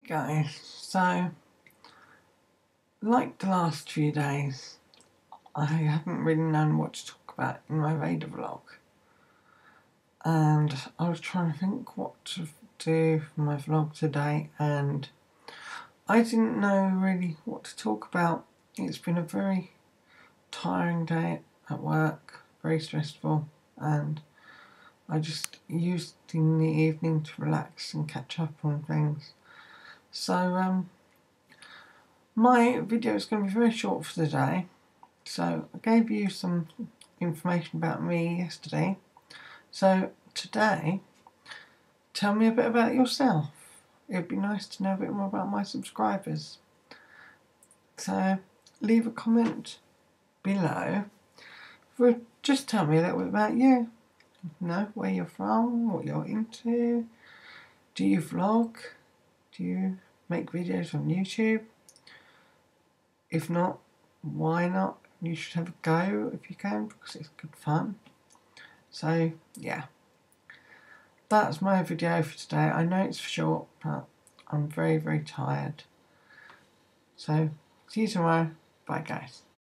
Guys, so like the last few days, I haven't really known what to talk about in my veda vlog, and I was trying to think what to do for my vlog today, and I didn't know really what to talk about. It's been a very tiring day at work, very stressful, and I just used in the evening to relax and catch up on things. So my video is going to be very short for today. So I gave you some information about me yesterday. So today, tell me a bit about yourself. It'd be nice to know a bit more about my subscribers. So leave a comment below. Just tell me a little bit about you. You know, where you're from, what you're into. Do you vlog? Do you make videos on YouTube? If not, why not? You should have a go if you can, because it's good fun. So yeah, that's my video for today. I know it's short, but I'm very, very tired. So see you tomorrow. Bye guys.